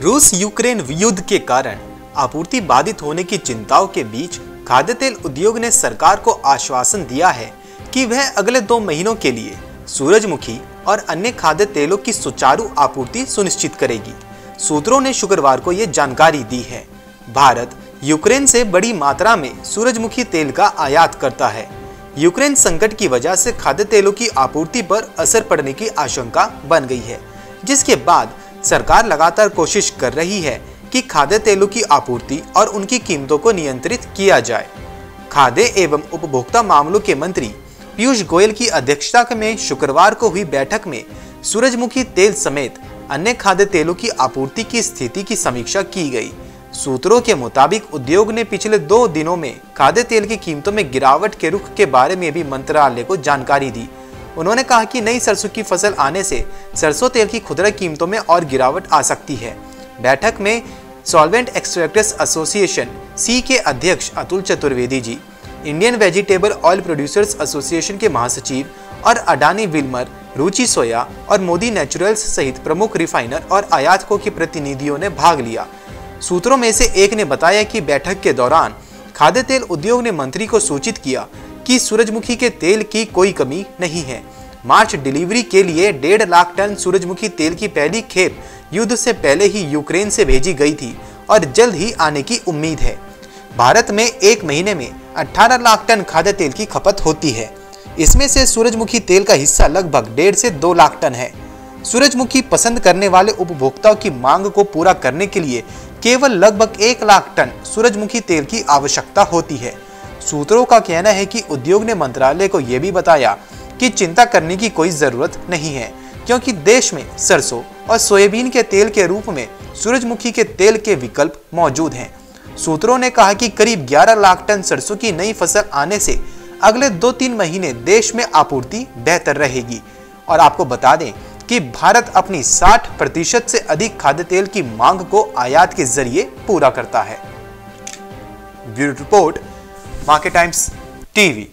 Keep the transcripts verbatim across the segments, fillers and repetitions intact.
रूस यूक्रेन युद्ध के कारण आपूर्ति बाधित होने की चिंताओं के बीच खाद्य तेल उद्योग ने सरकार को आश्वासन दिया है कि वह अगले दो महीनों के लिए सूरजमुखी और अन्य खाद्य तेलों की सुचारू आपूर्ति सुनिश्चित करेगी। सूत्रों ने शुक्रवार को यह जानकारी दी है। भारत यूक्रेन से बड़ी मात्रा में सूरजमुखी तेल का आयात करता है। यूक्रेन संकट की वजह से खाद्य तेलों की आपूर्ति पर असर पड़ने की आशंका बन गई है, जिसके बाद सरकार लगातार कोशिश कर रही है कि खाद्य तेलों की आपूर्ति और उनकी कीमतों को नियंत्रित किया जाए। खाद्य एवं उपभोक्ता मामलों के मंत्री पीयूष गोयल की अध्यक्षता में शुक्रवार को हुई बैठक में सूरजमुखी तेल समेत अन्य खाद्य तेलों की आपूर्ति की स्थिति की समीक्षा की गई। सूत्रों के मुताबिक उद्योग ने पिछले दो दिनों में खाद्य तेल की कीमतों में गिरावट के रुख के बारे में भी मंत्रालय को जानकारी दी। उन्होंने कहा कि नई सरसों की फसल आने से सरसों तेल की खुदरा कीमतों में और गिरावट आ सकती है। बैठक में सॉल्वेंट एक्सट्रैक्टर्स एसोसिएशन सी के अध्यक्ष Atul Chaturvedi ji, Indian vegetable oil producers association के महासचिव और अडानी विल्मर, रुचि सोया और मोदी नेचुरल्स सहित प्रमुख रिफाइनर और आयातकों के प्रतिनिधियों ने भाग लिया। सूत्रों में से एक ने बताया कि बैठक के दौरान खाद्य तेल उद्योग ने मंत्री को सूचित किया कि सूरजमुखी के तेल की कोई कमी नहीं है। मार्च डिलीवरी के लिए डेढ़ लाख टन सूरजमुखी तेल की पहली खेप युद्ध से पहले ही यूक्रेन से भेजी गई थी और जल्द ही आने की उम्मीद है। भारत में एक महीने में अठारह लाख टन खाद्य तेल की खपत होती है। इसमें से सूरजमुखी तेल का हिस्सा लगभग डेढ़ से दो लाख टन है। सूरजमुखी पसंद करने वाले उपभोक्ताओं की मांग को पूरा करने के लिए केवल लगभग एक लाख टन सूरजमुखी तेल की आवश्यकता होती है। सूत्रों का कहना है कि उद्योग ने मंत्रालय को यह भी बताया कि चिंता करने की कोई जरूरत नहीं है, क्योंकि देश में सरसों और सोयाबीन के तेल के रूप में सूरजमुखी के तेल के विकल्प मौजूद हैं। सूत्रों ने कहा कि करीब ग्यारह लाख टन सरसों की नई फसल आने से अगले दो तीन महीने देश में आपूर्ति बेहतर रहेगी। और आपको बता दें कि भारत अपनी साठ प्रतिशत से अधिक खाद्य तेल की मांग को आयात के जरिए पूरा करता है। Bureau report, market times TV.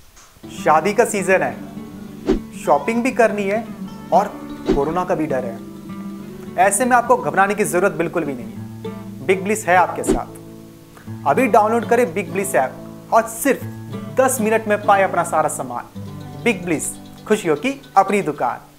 शादी का सीजन है, शॉपिंग भी करनी है और कोरोना का भी डर है। ऐसे में आपको घबराने की जरूरत बिल्कुल भी नहीं है। बिग ब्लिस है आपके साथ। अभी डाउनलोड करें बिग ब्लिस ऐप और सिर्फ दस मिनट में पाए अपना सारा सामान। बिग ब्लिस, खुशियों की अपनी दुकान।